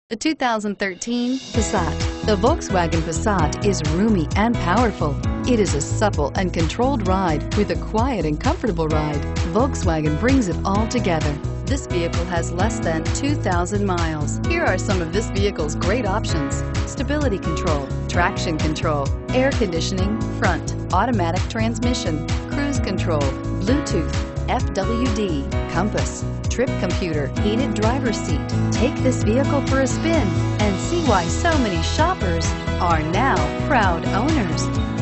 The 2013 Passat. The Volkswagen Passat is roomy and powerful. It is a supple and controlled ride with a quiet and comfortable ride. Volkswagen brings it all together. This vehicle has less than 2,000 miles. Here are some of this vehicle's great options: stability control, traction control, air conditioning, front, automatic transmission, cruise control, Bluetooth, FWD, compass, trip computer, heated driver's seat. Take this vehicle for a spin and see why so many shoppers are now proud owners.